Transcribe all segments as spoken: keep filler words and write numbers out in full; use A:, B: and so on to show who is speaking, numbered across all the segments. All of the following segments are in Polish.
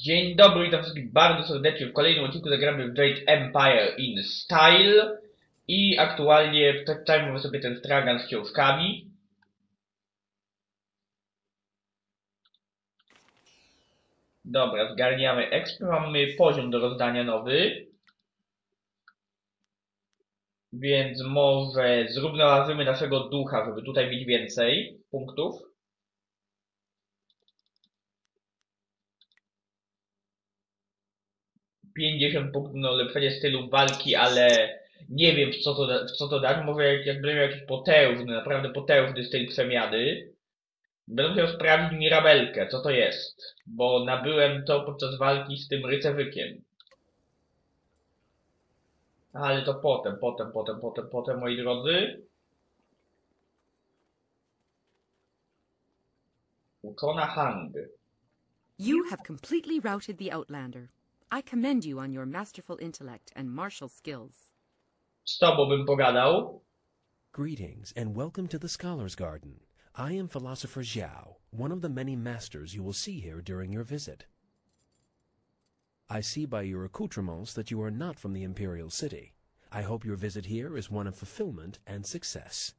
A: Dzień dobry, witam wszystkich bardzo serdecznie w kolejnym odcinku. Zagramy w Jade Empire in Style i aktualnie przedstawimy sobie ten stragan z książkami. Dobra, zgarniamy exp, mamy poziom do rozdania nowy, więc może zrównoważymy naszego ducha, żeby tutaj mieć więcej punktów. pięćdziesiąt punktów na ulepszenie stylu walki, ale nie wiem w co to, da, w co to dać. Może jak, jak będę miał jakiś potężny, naprawdę potężny styl przemiany. Będę musiał sprawdzić mirabelkę, co to jest. Bo nabyłem to podczas walki z tym rycerzykiem. Ale to potem, potem, potem, potem, potem, moi drodzy. Uczona Hang.
B: You have completely routed the Outlander. I commend you on your masterful intellect and martial skills.
A: Z tobą bym pogadał.
C: Greetings and welcome to the Scholar's Garden. I am Philosopher Xiao, one of the many masters you will see here during your visit. I see by your accoutrements that you are not from the Imperial City. I hope your visit here is one of fulfillment and success.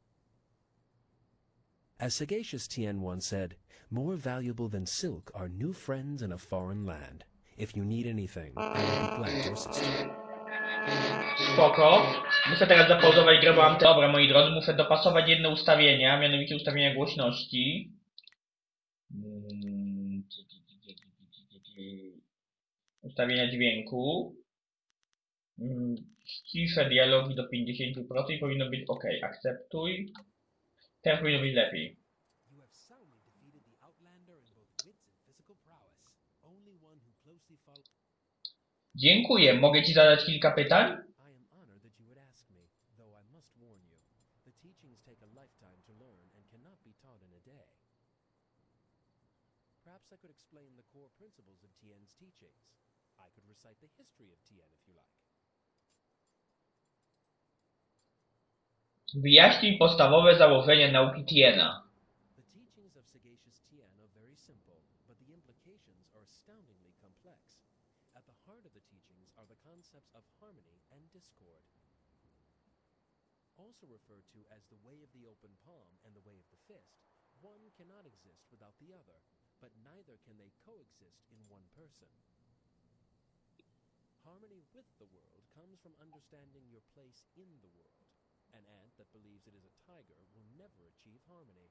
C: As sagacious Tien once said, more valuable than silk are new friends in a foreign land. If you need anything, I will be glad to assist you.
A: Spoko. Muszę teraz zapauzować grę, bo mam te... Dobra, moi drodzy, muszę dopasować jedne ustawienia, mianowicie ustawienia głośności. Hmm. Ustawienia dźwięku. Hmm. Ściszę dialogi do pięćdziesiąt procent i powinno być ok. Akceptuj. Teraz powinno być lepiej. Dziękuję. Mogę ci zadać kilka pytań?
C: Perhaps I could explain the core principles of Tien's teachings. I could recite the history of Tien if you like.
A: Wyjaśnij podstawowe założenia nauki Tiena.
C: The teachings of sagacious Tien are very simple, but the implications are astoundingly complex. At the heart of the teachings are the concepts of harmony and discord. Also referred to as the way of the open palm and the way of the fist, one cannot exist without the other, but neither can they coexist in one person. Harmony with the world comes from understanding your place in the world. An ant that believes it is a tiger will never achieve harmony.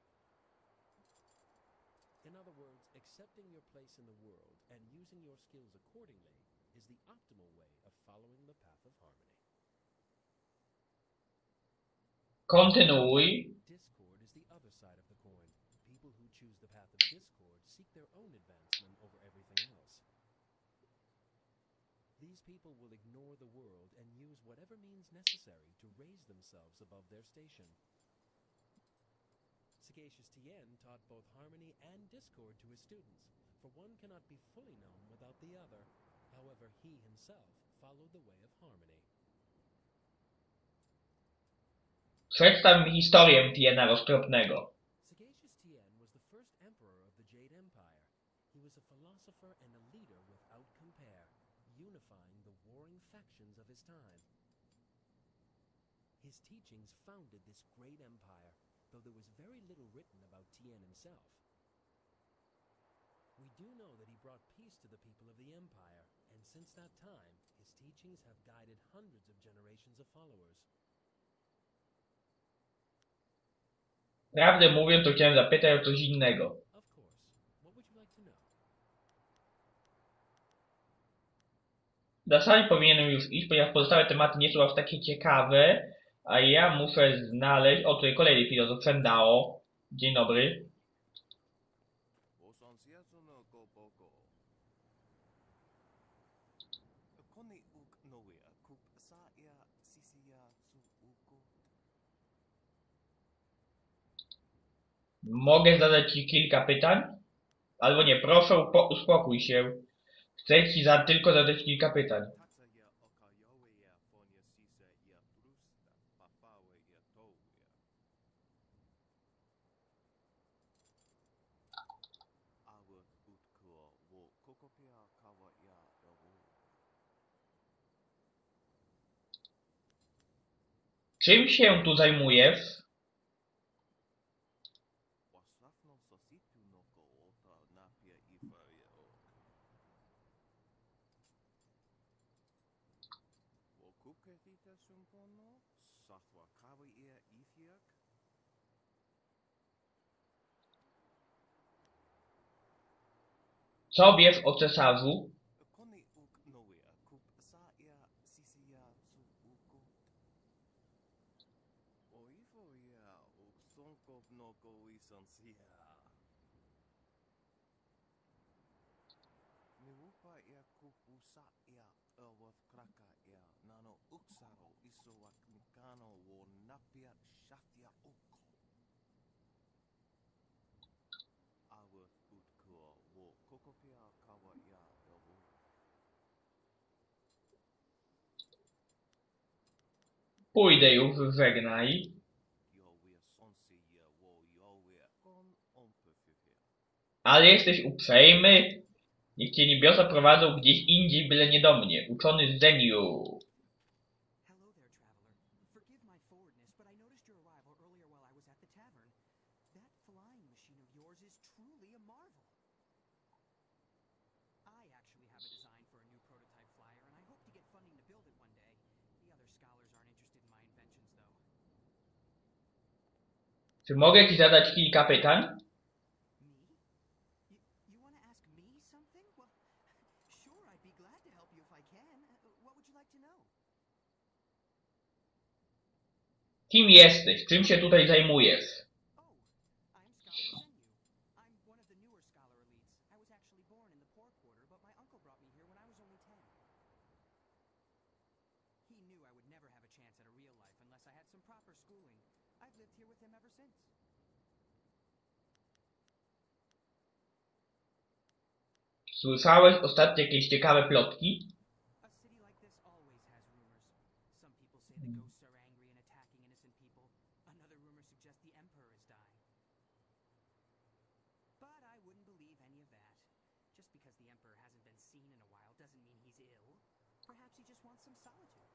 C: In other words, accepting your place in the world and using your skills accordingly is the optimal way of following the path of harmony.
A: Kontynuuj.
C: Discord is the other side of the coin. People who choose the path of discord seek their own advancement over everything else. These people will ignore the world and use whatever means necessary to raise themselves above their station. Sagacious Tien taught both harmony and discord to his students, for one cannot be fully known without the other. However, he himself followed the way of harmony.
A: Przedstaw mi historię Tiena Roztropnego.
C: Sagacious Tien was the first emperor of the Jade Empire. He was a philosopher and a leader without compare, unifying the warring factions of his time. His teachings founded this great empire, though there was very little written about Tien himself. We do know that he brought peace to the people of the empire, and since that time, his teachings have guided hundreds of generations of followers.
A: Prawdę mówiąc, to chciałem zapytać o coś innego.
C: Of course. What would you like to know?
A: W zasadzie powinienem już iść, ponieważ pozostałe tematy nie są aż takie ciekawe, a ja muszę znaleźć... O, tutaj kolejny filozof, Shendao. Dzień dobry. Mogę zadać ci kilka pytań? Albo nie, proszę, uspokój się. Chcę ci za, tylko zadać kilka pytań. Czym się tu zajmujesz? Co wiesz o cesarzu? Pójdę już, żegnaj. Ale jesteś uprzejmy? Niech cię niebiosa prowadzą gdzieś indziej, byle nie do mnie. Uczony Zeniu.
D: Hello there, traveler. Forgive my forwardness, but I noticed your arrival earlier while I was at the tavern. That flying machine of yours is truly a marvel. I actually have a design for a new prototype flyer, and I hope to get funding to build it one day. The other scholars aren't interested in my inventions, though.
A: Czy mogę ci zadać kilka pytań?
D: Me? You, you want to ask me something? Well, sure, I'd be glad to help you if I can. Uh, what would you like to know?
A: Kim jesteś? Czym się tutaj zajmujesz?
D: Oh, I'm Scholar Zenu. I'm one of the newer scholar elites. I was actually born in the poor quarter, but my uncle brought me here when I was only ten. He knew I would never have a chance at a real life unless I had some proper schooling. I've lived here with him ever since.
A: Słyszałeś ostatnio jakieś ciekawe plotki?
D: A city like this always has rumors. Some people say the ghosts are angry and attacking innocent people. Another rumor suggests the Emperor is dying. But I wouldn't believe any of that. Just because the Emperor hasn't been seen in a while doesn't mean he's ill. Perhaps he just wants some solitude.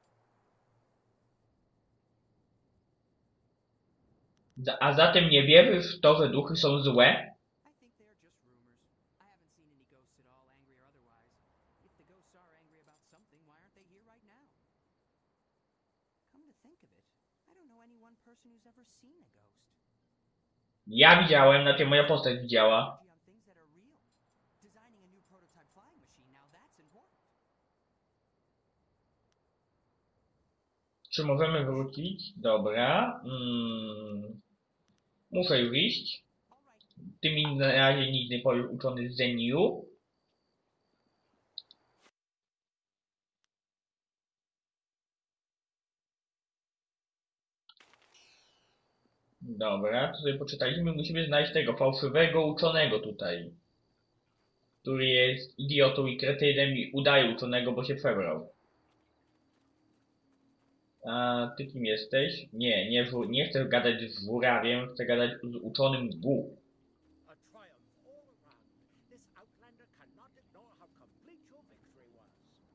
A: Za- A zatem nie wierzysz w to, że duchy są złe?
D: I think they are just rumors. I haven't seen any ghosts at all, angry or otherwise. If the ghosts are angry about something, why aren't they here right now? Come to think of it, I don't know any one person who's ever seen a ghost.
A: Ja widziałem, znaczy moja postać widziała.
D: On things that are real. Designing a new prototype flying machine, now that's important.
A: Czy możemy wrócić? Dobra. Mm. Muszę już iść.
D: All right,
A: Ty mi na razie nic nie powiesz, uczony Zeniu. Dobra, to sobie poczytaliśmy. Musimy znaleźć tego fałszywego uczonego tutaj. Który jest idiotą i kretynem i udaje uczonego, bo się przebrał. A ty kim jesteś? Nie, nie, w- nie chcę gadać z żurawiem, chcę gadać z uczonym Gu.
E: A triumph all around. This outlander cannot ignore how complete your victory was.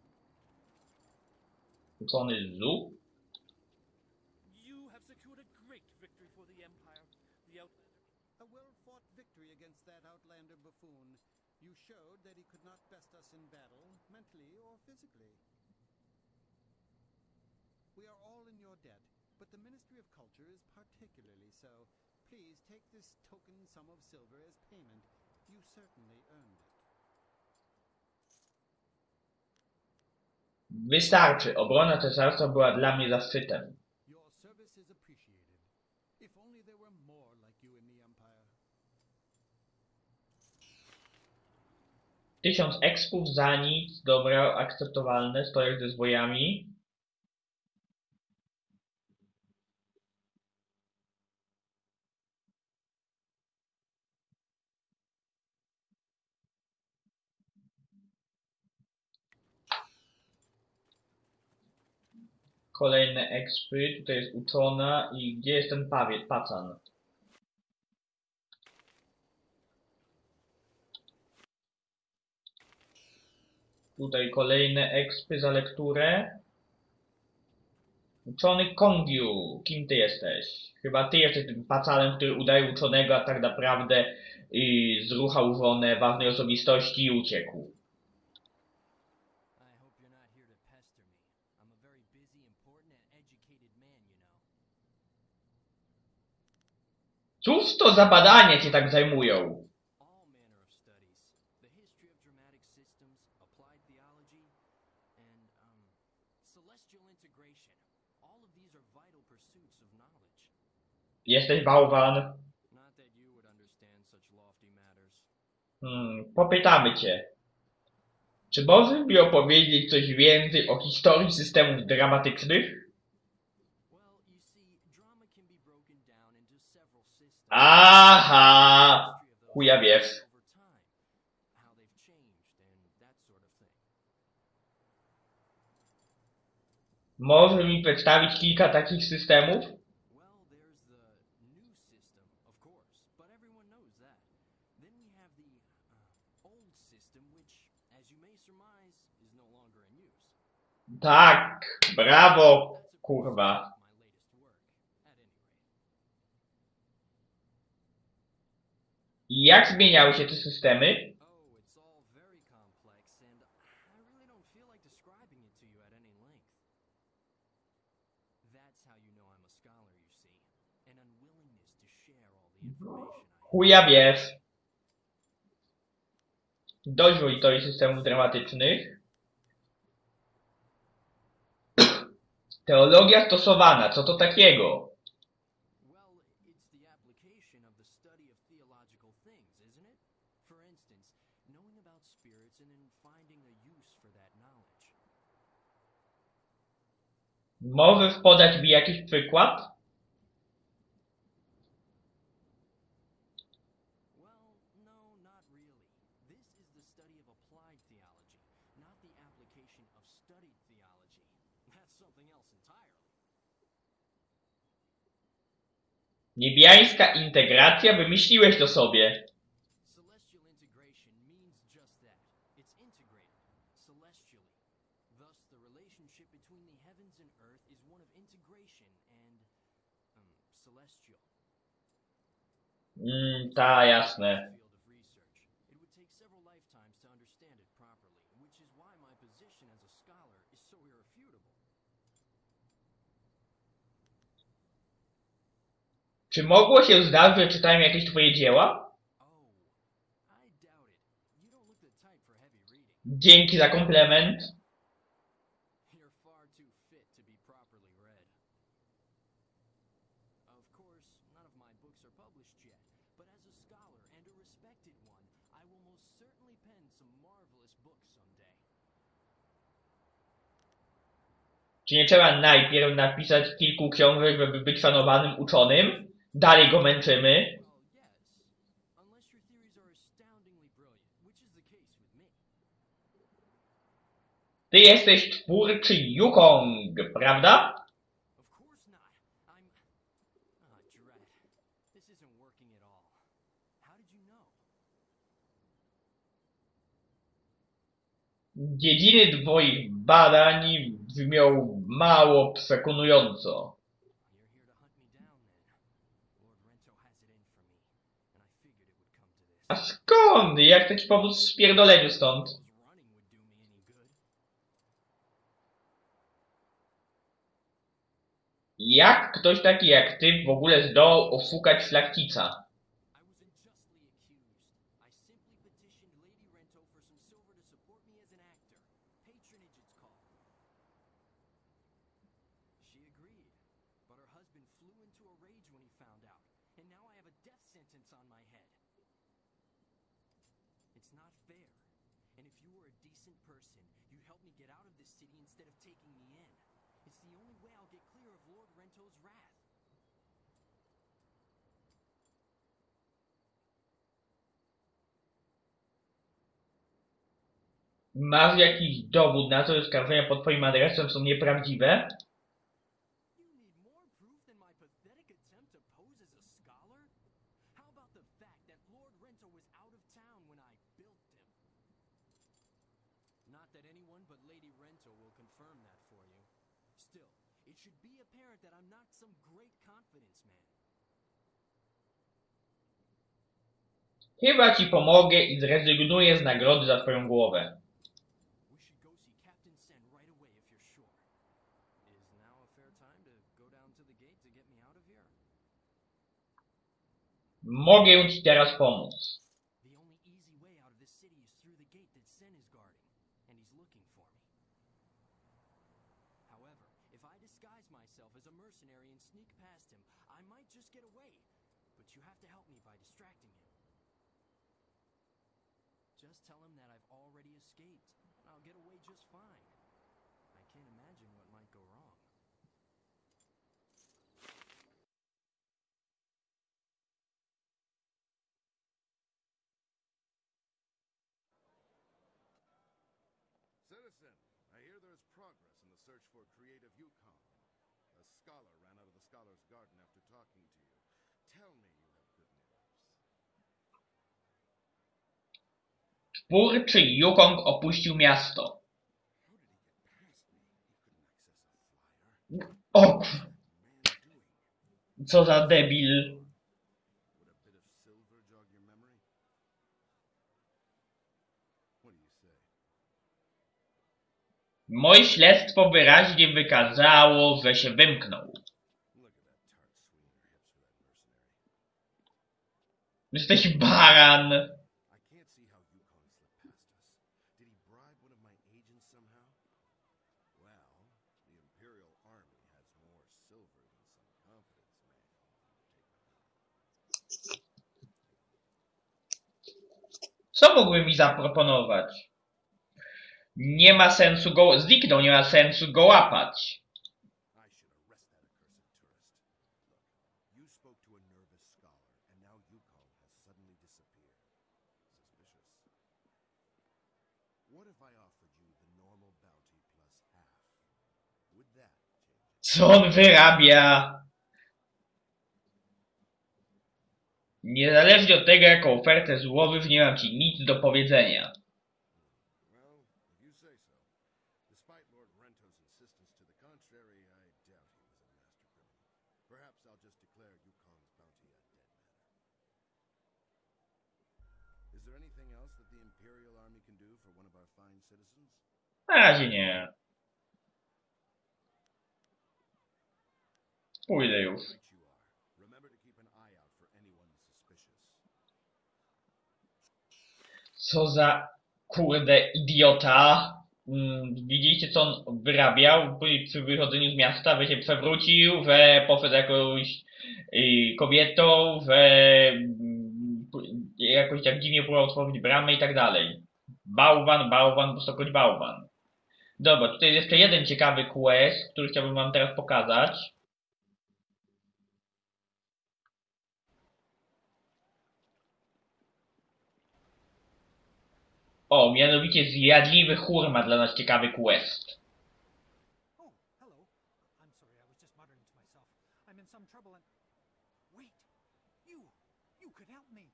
A: Uczony Zu?
E: You have secured a great victory for the Empire. The outlander.
F: A well-fought victory against that outlander buffoon. You showed that he could not best us in battle, mentally or physically. We are all in your debt, but the Ministry of Culture is particularly so. Please take this token sum of silver as payment. You certainly earned it.
A: Wystarczy. Obrona cesarstwa była dla mnie zaszczytem.
F: Your service is appreciated. If only there were more like you in the Empire.
A: Tysiąc expów za nic. Dobra, akceptowalne. Stojak ze zwojami. Kolejne expy. Tutaj jest uczona. I gdzie jest ten pawiec, pacan? Tutaj kolejne expy za lekturę. Uczony Kongiu, kim ty jesteś? Chyba ty jesteś tym pacalem, który udaje uczonego, a tak naprawdę yy, zruchał żonę ważnej osobistości i uciekł.
D: I hope you're not here to pester me. I'm a very busy, important, and educated man, you know.
A: Cóż to za badania cię tak zajmują?
D: All manner of studies. The history of dramatic systems, applied theology, and, um, celestial integration. All of these are vital pursuits of knowledge.
A: Jesteś bałwan?
D: Not that you would understand such lofty matters.
A: Hmm, popytamy cię. Czy możesz mi opowiedzieć coś więcej o historii systemów dramatycznych?
D: Well, you see, drama can be broken down into several systems.
A: Aha! Chuja wiesz.
D: Over time, how they've changed and that sort of thing.
A: Możesz mi przedstawić kilka takich systemów?
D: Well, there's the new system, of course, but everyone knows that. Then we have the uh, old system, which, as you may surmise, is no longer in use.
A: Tak, brawo,
D: That's a
A: kurwa.
D: my latest work, at any rate.
A: I jak zmieniały się te systemy?
D: Oh, it's all very complex, and I really don't feel like describing it to you at any length. That's how you know I'm a scholar, you see. An unwillingness to share all the information I have.
A: Chuja wiesz. Dość historii systemów dramatycznych. Teologia stosowana, co to takiego?
D: Well, it's the application of the study of theological things, isn't it? For instance, knowing about spirits and then finding a use for that knowledge.
A: Możesz podać mi jakiś przykład?
D: Well, no, not really. This is the study of applied theology, not the application of studied theology. That's something else entirely.
A: Niebiańska integracja? Wymyśliłeś to sobie.
D: Celestial integration means just that. It's integrated, celestially. Thus, the relationship between the heavens and earth is one of integration and, um, celestial.
A: Mm, ta, jasne.
D: Field of research. It would take several lifetimes to understand it properly, which is why my position as a scholar is so irrefutable.
A: Czy mogło się zdarzyć, że czytałem jakieś twoje dzieła?
D: Oh, I doubt it. You don't look the type for heavy reading.
A: Dzięki za komplement.
D: You're far too fit to be properly read. Of course, none of my books are published yet, but as a scholar and a respected one, I will most certainly pen some marvelous books someday.
A: Czy nie trzeba najpierw napisać kilku książek, żeby być szanowanym uczonym? Dalej go męczymy.
D: Well, yes, unless your theories are astoundingly brilliant, which is the case with me.
A: Ty jesteś twórczy Yukong, prawda?
D: Of course not. I'm... Ah, dread. This isn't working at all. How did you know?
A: Dziedziny twoich badań brzmią mało przekonująco.
D: You're here to hunt me down, then. Lord Rento has it in for me, and I figured it would come to this.
A: A skąd? Jak chcę ci pomóc w spierdoleniu stąd?
D: Running would do me any good.
A: Jak ktoś taki jak ty w ogóle zdołał oszukać szlachcica?
D: I was unjustly accused. I simply petitioned Lady Rento for some silver to support me as an actor. Patronage it's called. She agreed, but her husband flew into a rage when he found out, and now I have a death sentence on my head. It's not fair. And if you were a decent person, you'd help me get out of this city instead of taking me in. It's the only way I'll get clear of Lord Rento's wrath.
A: Masz jakiś dowód na to, że skarżenia pod twoim adresem są nieprawdziwe?
D: You need more proof than my pathetic attempt to pose as a scholar? How about the fact that Lord Rento was out of town when I built him? Not
G: that anyone but Lady Rento will confirm that for you. Still, it should be apparent that I'm not some great confidence man.
A: Chyba ci pomogę i zrezygnuję z nagrody za twoją głowę.
G: We should go see Captain Sen right away if you're sure. Is now a fair time to go down to the gate to get me out of here?
A: Mogę ci teraz pomóc.
G: The only easy way out of this city is through the gate that Sen is guarding, and he's looking for me. However, if I disguise myself as a mercenary and sneak past him, I might just get away. But you have to help me by distracting him. Just tell him that I've already escaped, and I'll get away just fine. I can't imagine what might go wrong.
H: Citizen, I hear there is progress in the search for creative Yukon. A scholar ran out of the Scholar's Garden after talking to you. Tell me you have good news.
A: Twórczy Yukong opuścił miasto.
H: How did he get past me? He couldn't access a flyer.
A: O,
H: What's that man doing?
A: co za debil.
H: Would a bit of silver jog your memory? What do you say?
A: Moje śledztwo wyraźnie wykazało, że się wymknął.
H: Look at that tart swinging her hips for that mercenary.
A: Jesteś baran.
H: I can't see how Yukon slipped past us. Did he bribe one of my agents somehow? Well, the Imperial Army has more silver than some confidence man will take my money.
A: Co mógłby mi zaproponować? Nie ma sensu go... Zniknął, nie ma sensu go łapać.
H: I should arrest that accursed tourist. Look, you spoke to a nervous scholar, and now Yukon has suddenly disappeared. Suspicious. What if I offered you the normal bounty plus half? Would that change it?
A: Co on wyrabia? Niezależnie od tego, jaką ofertę złożysz, nie mam ci nic do powiedzenia.
H: Well, if you say so. Despite Lord Rento's insistence to the contrary, I doubt he was a master criminal. Perhaps I'll just declare Yukon's bounty a dead matter. Is there anything else that the Imperial Army can do for one of our fine citizens?
A: Na razie nie. Pójdę już.
H: Right you are. Remember to keep an eye out for anyone suspicious.
A: Co za kurde idiota. Mm, widzicie, co on wyrabiał przy wychodzeniu z miasta, że się przewrócił, że poszedł za jakąś y, kobietą, że mm, jakoś tak dziwnie próbował otworzyć bramę i tak dalej. Bałwan, bałwan, wysokość bałwan. Dobra, tutaj jest jeszcze jeden ciekawy quest, który chciałbym wam teraz pokazać. O, mianowicie zjadliwy chór ma dla nas ciekawy quest.
D: Oh, hello. I'm sorry, I was just muttering to myself. I'm in some trouble and... Wait! You! You could help me!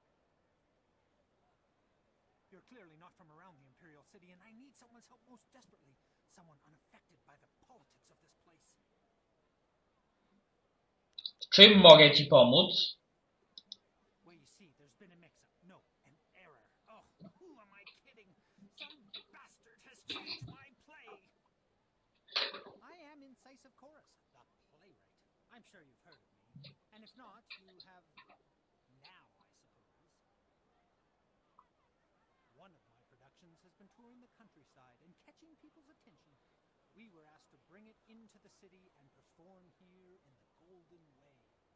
D: You're clearly not from around the Imperial City, and I need someone's help most desperately. Someone unaffected by the politics of this place.
A: Czym mogę ci pomóc?
D: Well, you see, there's been a mix-up. No, an error. Oh, who am I kidding? Some bastard has changed my play! I am Incisive Chorus, the playwright. I'm sure you've heard of me. And if not, you have now, I suppose. One of my productions has been touring the countryside and catching people's attention. We were asked to bring it into the city and perform here in the Golden Way.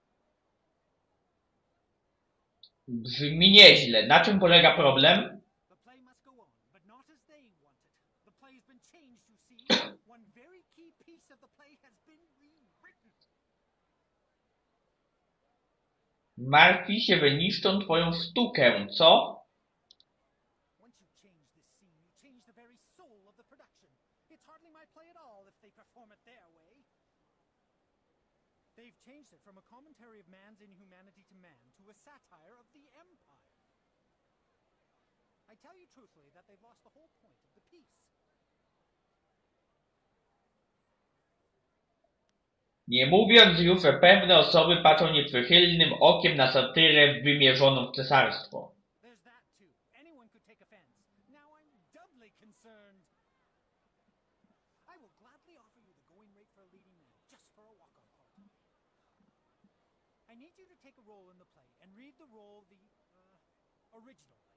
A: Brzmi nieźle. Na czym polega problem?
D: The play must go on, but not as they want it. The play has been changed, you see. One very key piece of the play has been rewritten.
A: Martwi się, że niszczą twoją sztukę, co?
D: Once you change this scene, you change the very soul of the production. It's hardly my play at all if they perform it their way. They've changed it from a commentary of man's inhumanity to man to a satire of the Empire. I tell you truthfully that they've lost the whole point of the piece.
A: Nie mówiąc już, że pewne osoby patrzą nieprzychylnym okiem na satyrę wymierzoną w cesarstwo.
E: There's that too. Anyone could take offense. Now I'm doubly concerned. I will gladly offer you the going rate for a leading man, just for a walk-on part. I need you to take a role in the play and read the role the uh, original way.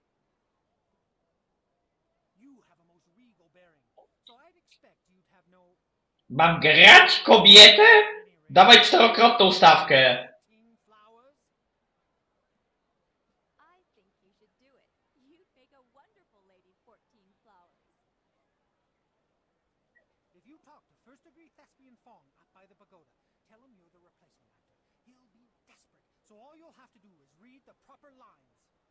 E: You have a most regal bearing, so I'd expect you'd have no
A: Mam grać kobietę? Dawaj czterokrotną stawkę.
E: fourteen flowers.
I: I think you should do it. You'd make a wonderful Lady Fourteen Flowers.
E: If you talk to first-degree thespian Fong up by the pagoda, tell him you're the replacement actor. He'll be desperate, so all you'll have to do is read the proper lines.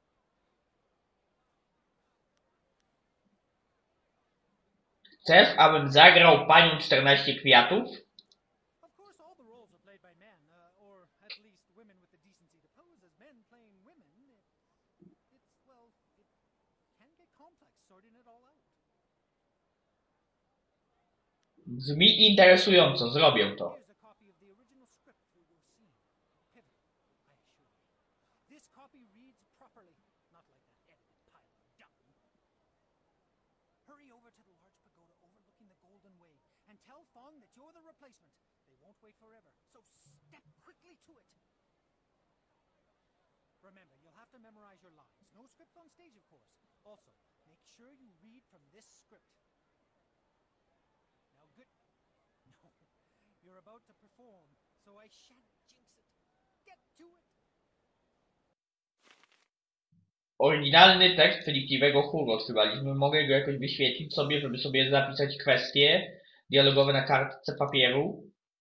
A: Chcesz, abym zagrał panią czternaście kwiatów?
E: Of course, all the roles are played by men, uh, or at least women with the decency to pose as men playing women. It, it's, well, it can get complex sorting it all out.
A: Brzmi interesująco, zrobię to.
E: Here's a copy of the original script for your scene. Pivotal, I assure you. This copy reads properly, not like that edited pile of dung. Hurry over to the large pagoda overlooking the Golden Way and tell Fong that you're the replacement. They won't wait forever, so step quickly to it. Remember, you'll have to memorize your lines. No script on stage, of course. Also, make sure you read from this script. Now, good. No, you're about to perform, so I shan't jinx it. Get to it.
A: Oryginalny tekst Felipiwego chóru otrzymaliśmy. Mogę go jakoś wyświetlić sobie, żeby sobie zapisać kwestie dialogowe na kartce papieru.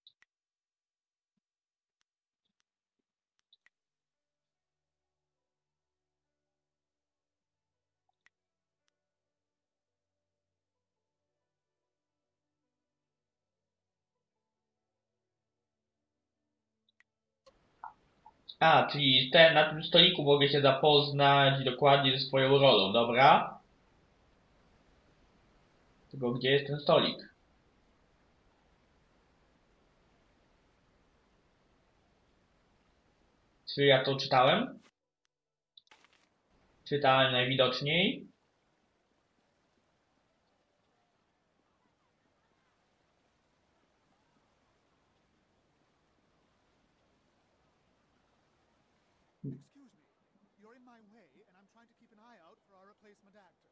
A: A, czyli ten, na tym stoliku mogę się zapoznać dokładnie ze swoją rolą, dobra? Tylko gdzie jest ten stolik? Czy ja to czytałem? Czytałem najwidoczniej.
F: Excuse me. You're in my way, and I'm trying to keep an eye out for our replacement actor.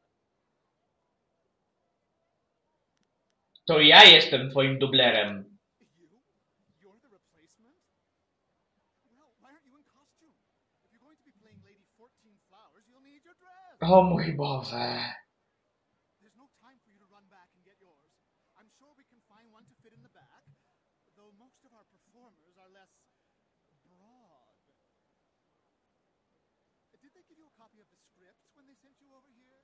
A: To ja jestem twoim dublerem.
F: You? You're the replacement? Well, why aren't you in costume? If you're going to be playing Lady Fourteen Flowers, you'll need your dress.
A: O mój Boże.
F: There's no time for you to run back and get yours. I'm sure we can find one to fit in the back, though most of our performers are less broad. Did they give you a copy of the script when they sent you over here?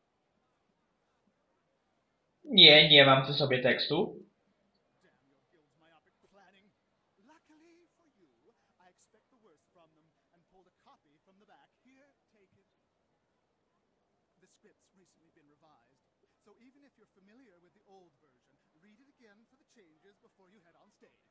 A: Nie, nie mam przy sobie tekstu.
F: Damn your guild's myopic planning. Luckily for you, I expect the worst from them and pulled a copy from the back. Here, take it. The script's recently been revised, so even if you're familiar with the old version, read it again for the changes before you head on stage.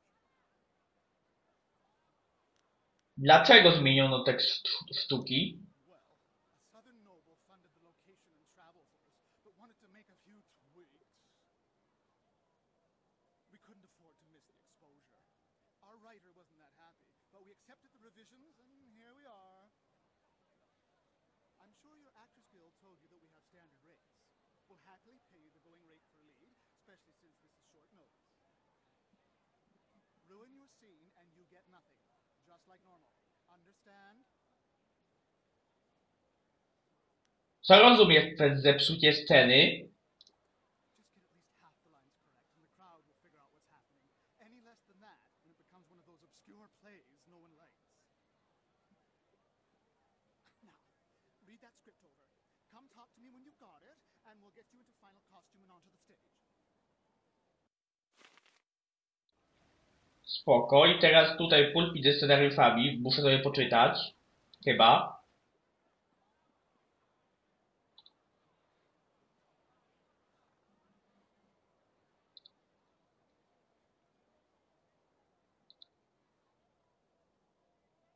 A: Dlaczego zmieniono tekst sztu- sztuki?
F: Well, a southern noble funded the location and travel for us, but wanted to make a few tweaks. We couldn't afford to miss the exposure. Our writer wasn't that happy, but we accepted the revisions, and here we are. I'm sure your Actors Guild told you that we have standard rates. We'll happily pay you the going rate for a lead, especially since this is short notice. Ruin your scene and you get nothing, just like normal. Understand?
A: Co rozumiesz przez zepsucie sceny?
F: Just get at least half the lines correct, and the crowd will figure out what's happening. Any less than that, and it becomes one of those obscure plays no one likes. Now, read that script over. Come talk to me when you've got it, and we'll get you into final costume and onto the stage.
A: Spoko. I teraz tutaj pulpit ze scenariuszami. Muszę sobie poczytać. Chyba.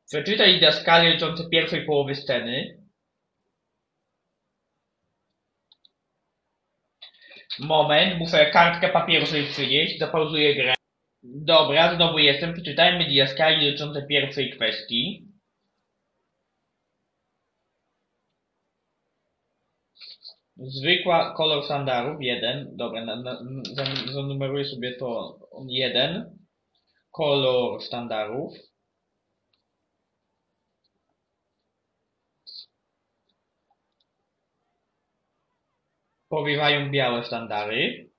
A: Przeczytaj didaskalie dotyczące pierwszej połowy sceny. Moment, muszę kartkę papieru sobie przynieść, zapauzuję grę. Dobra, znowu jestem. Przeczytajmy didaskalie dotyczące pierwszej kwestii. Zwykła kolor sztandarów, jeden. Dobra, na, na, zanumeruję sobie to jeden. Kolor sztandarów. Powiewają białe sztandary.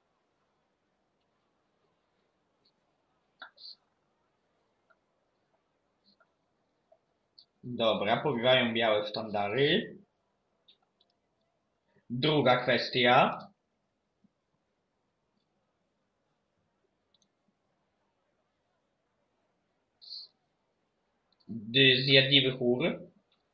A: Dobra, powiewają białe sztandary. Druga kwestia. Zjadliwy chór.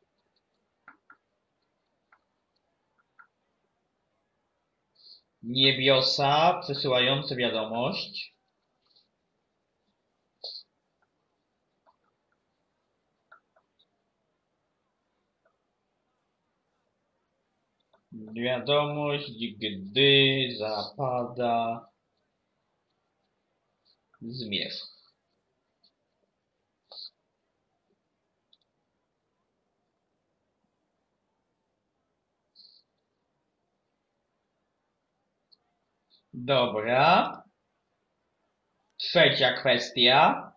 A: Niebiosa przesyłające wiadomość. Wiadomość, gdy zapada zmierzch. Dobra. Trzecia kwestia.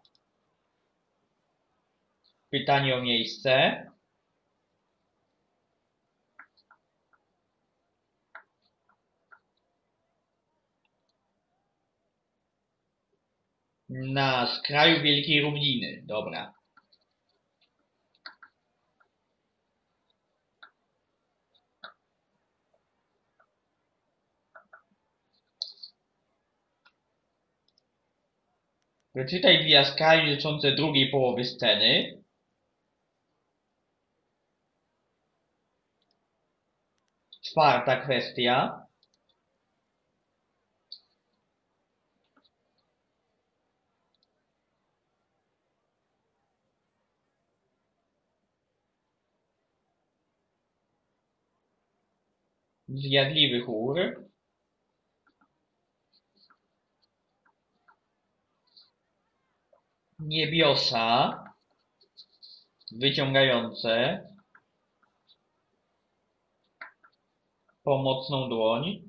A: Pytanie o miejsce. Na skraju Wielkiej Równiny. Dobra. Przeczytaj didaskalie dotyczące drugiej połowy sceny. Czwarta kwestia. Zjadliwy chór. Niebiosa wyciągające pomocną dłoń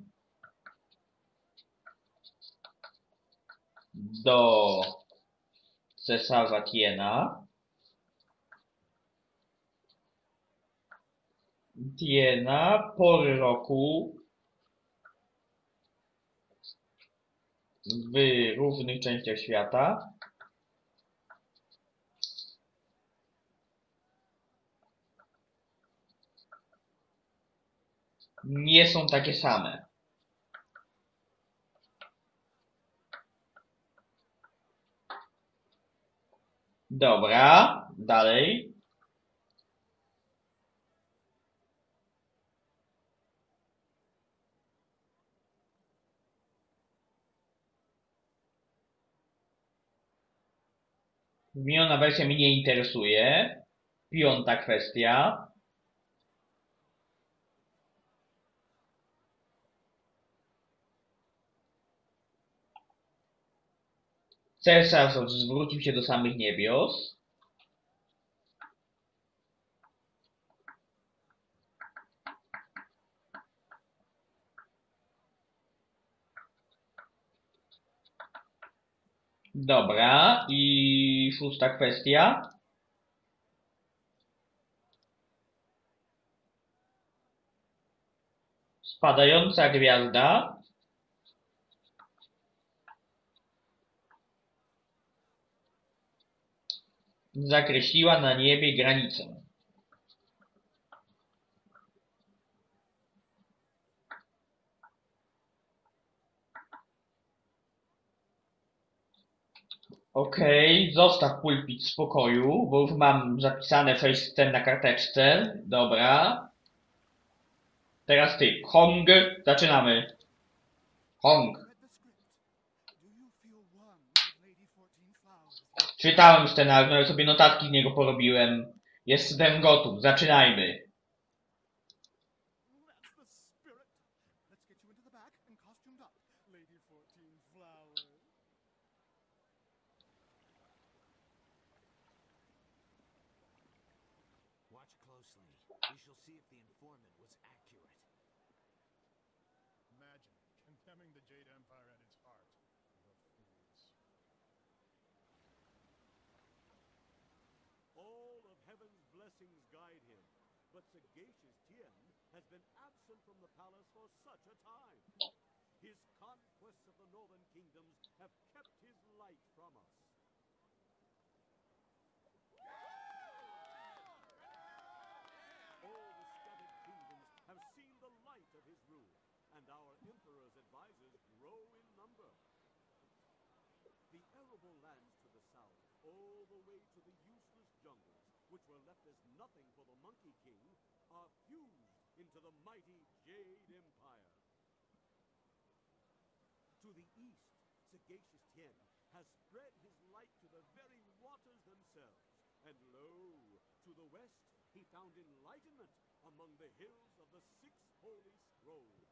A: do cesarza Tiena. Tiena, pory roku w różnych częściach świata. Nie są takie same. Dobra, dalej. Wymieniona wersja mnie nie interesuje. Piąta kwestia. Cesarz zwrócił się do samych niebios. Dobra, i szósta kwestia. Spadająca gwiazda zakreśliła na niebie granicę. Okej, okay, zostaw pulpit w spokoju, bo już mam zapisane sześć scen na karteczce. Dobra. Teraz ty. Hong. Zaczynamy. Hong. Czytałem scenariusz, nawet sobie notatki z niego porobiłem. Jestem gotów, zaczynajmy.
F: That's the spirit. Let's get you into the back and costumed up, Lady Fourteen Flowers.
G: Watch closely. We shall see if the informant was accurate.
F: Imagine condemning the Jade Empire at its heart. The fools.
H: All of heaven's blessings guide him, but sagacious Tien has been absent from the palace for such a time. His conquests of the northern kingdoms have kept his light from us. All the scattered kingdoms have seen the light of his rule, and our emperor's advisors grow in number. The arable lands to the south, all the way to the useless jungles, which were left as nothing for the Monkey King, are fused into the mighty Jade Empire. To the east, sagacious Tien has spread his light to the very waters themselves, and lo, to the west he found enlightenment among the hills of the Six Holy Scrolls.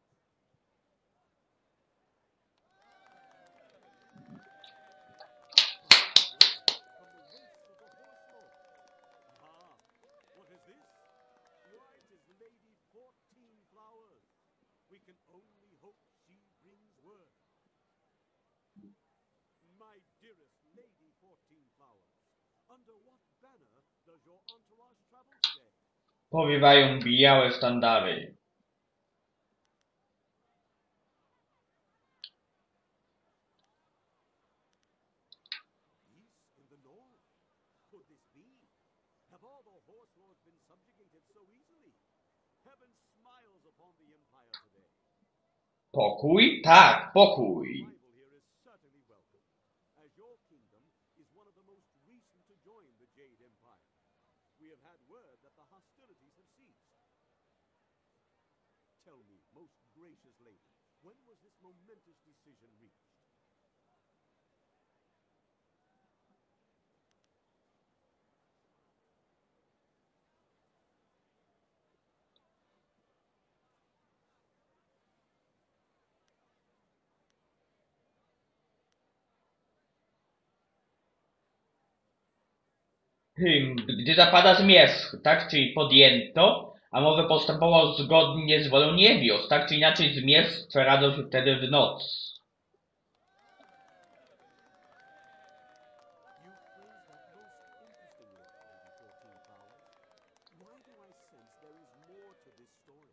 H: From the waste of the Horse Lord. Ah, what is this? Why, it is Lady Fourteen Flowers. We can only hope she brings word. My dearest Lady Fourteen Flowers, under what banner does your entourage travel today?
A: Powiewają białe sztandary.
H: Peace in the north? Could this be? Have all the Horse Lords been subjugated so easily? Heaven smiles upon the Empire today.
A: Pokój? Tak, pokój.
H: Arrival here is certainly welcome, as your kingdom is one of the most recent to join the Jade Empire. We have had word that the hostilities have ceased. Tell me, most gracious lady, when was this momentous decision reached?
A: Hmm, gdy zapada zmierzch, tak? Czyli podjęto, a może postępował zgodnie z wolą niebios, tak? Czy inaczej zmierzch przeradzał się wtedy w noc.
H: You phrase that most interestingly, Lady Fourteen Flowers. Why do I sense there is more to this story?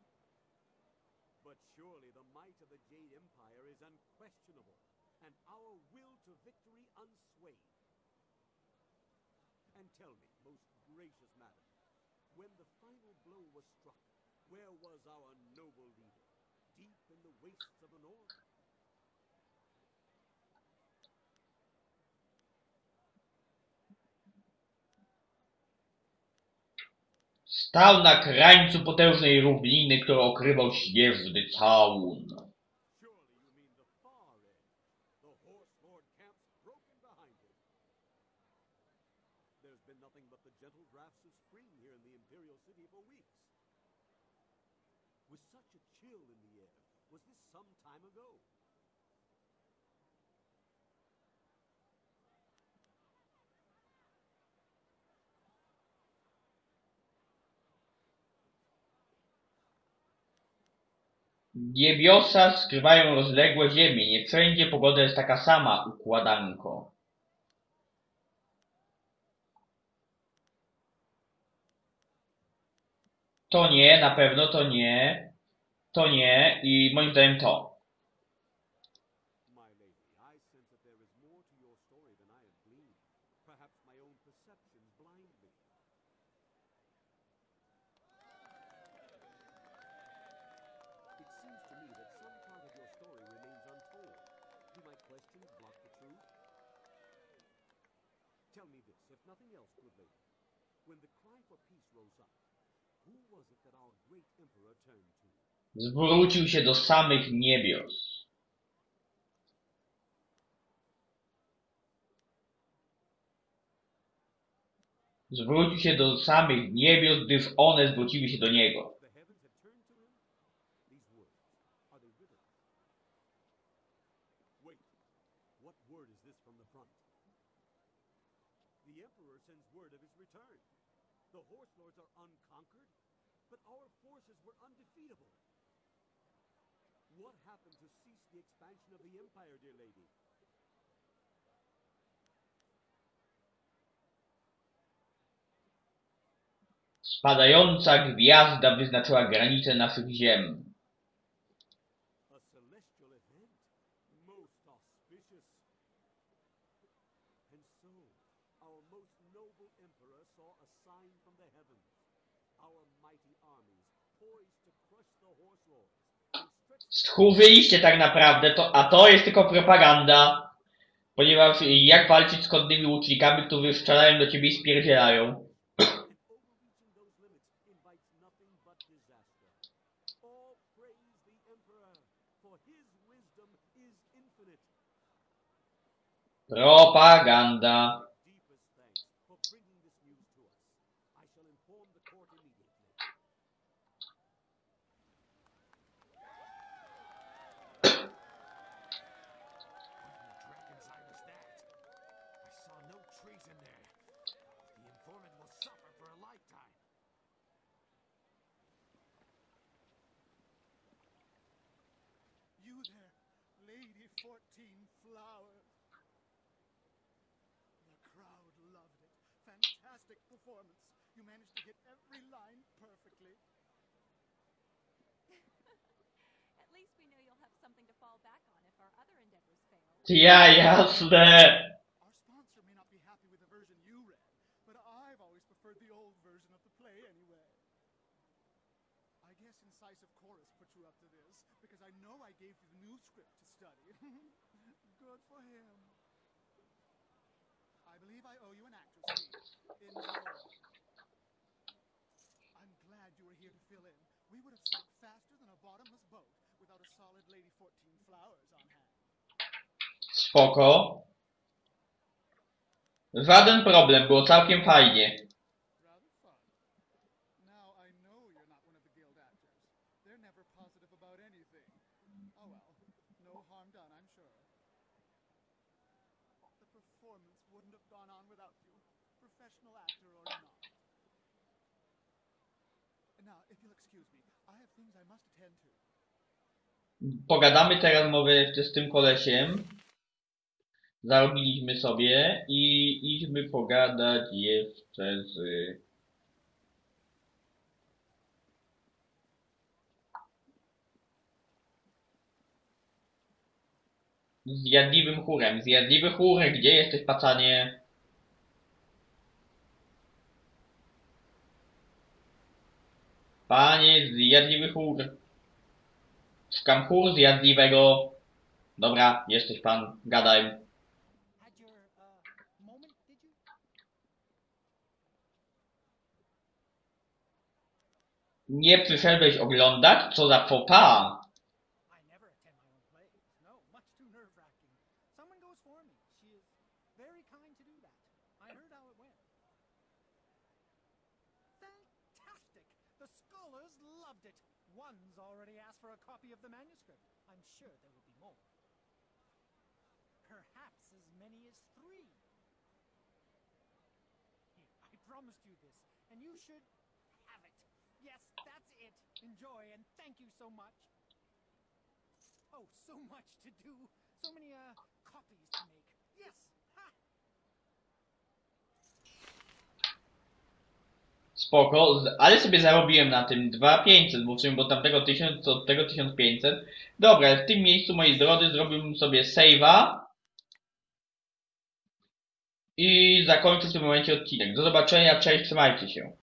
H: But surely the might of the Jade Empire is unquestionable, and our will to victory unswayed. And tell me, most gracious madam, when the final blow was struck, where was our noble leader? Deep in the wastes of the north?
A: Stał na krańcu potężnej równiny, którą okrywał śnieżny całun.
H: Surely you mean the far edge, the Horse Lord camps broken behind him. There's been nothing but the gentle drafts of spring here in the Imperial City for weeks. With such a chill in the air, was this some time ago?
A: Niebiosa skrywają rozległe ziemie, nie wszędzie pogoda jest taka sama, układanko. To nie, na pewno to nie, to nie i moim zdaniem to.
H: My lady, I sense that there is more to your story than I have gleaned. Perhaps my own perceptions blind me. It seems to me that some part of your story remains untold. Do my questions block the truth? Tell me this, if nothing else, good lady. When the cry for peace rose up, who was it that our great emperor turned to?
A: Zwrócił się do samych niebios. Zwrócił się do samych niebios, gdyż one zwróciły się do niego.
H: The heavens had turned to him? These words, are they written? Wait, what word is this from the front? The Emperor sends word of his return. The Horse Lords are unconquered, but our forces were undefeatable. What happened to cease the expansion of the Empire, dear lady?
A: Spadająca gwiazda wyznaczyła granice naszych ziem.
H: A celestial event, most auspicious. And so, our most noble emperor saw a sign from the heavens. Our mighty armies, poised to crush the Horse Lords. and stretch the
A: Schurzyliście tak naprawdę, to, a to jest tylko propaganda. Ponieważ jak walczyć z konnymi łucznikami, którzy strzelają do ciebie i spierdzielają?
H: and overreaching those limits invites nothing but disaster. All praise the emperor, for his wisdom is infinite.
A: Propaganda.
H: Deepest thanks for bringing this news to us. I shall inform the court immediately.
G: Dragon's eye was that? I saw no treason there. The informant will suffer for a lifetime.
F: You there, Lady Fourteen Flowers. The crowd loved it. Fantastic performance. You managed to hit every line perfectly.
I: At least we know you'll have something to fall back on if our other endeavors fail.
A: Ja, jasne.
F: Our sponsor may not be happy with the version you read, but I've always preferred the old version of the play anyway. I guess Incisive Chorus put you up to this, because I know I gave you the new script to study. Good for him. I believe I owe you an actress fee. Enjoy. I'm glad you were here to fill in. We would have sunk faster than a bottomless boat without a solid Lady Fourteen Flowers on hand.
A: Spoko. Żaden problem, było całkiem fajnie.
F: Rather fun. Now I know you're not one of the guild actors. They're never positive about anything. Oh well, no harm done, I'm sure. The performance wouldn't have gone on without you, professional actor or not. Now, if you'll excuse me, I have things I must attend to.
A: Pogadamy teraz może z tym kolesiem. Zarobiliśmy sobie i idźmy pogadać jeszcze z... Zjadliwym chórem. Zjadliwy chór, gdzie jesteś, pacanie? Panie, zjadliwy chór. Szukam chór zjadliwego. Dobra, jesteś pan, gadaj.
E: Had your uh, moment, did you?
A: Nie przyszedłeś oglądać? Co za faux pas?
E: I never attend my own plays. No, much too nerve-wracking. Someone goes for me. She is very kind to do that. I heard how it went. Fantastic! The scholars loved it. One's already asked for a copy of the manuscript. I'm sure there will be more. Perhaps as many as three. Here, I promised you this, and you should have it. Yes, that's it. Enjoy, and thank you so much. Oh, so much to do. So many, uh, copies to make. Yes! Ha!
A: Spoko, z- ale sobie zarobiłem na tym dwa tysiące pięćset, bo w sumie bo tamtego tysiąc, to od tego tysiąc pięćset. Dobra, w tym miejscu, moi drodzy, zrobiłbym sobie save'a. I zakończę w tym momencie odcinek. Do zobaczenia, cześć, trzymajcie się.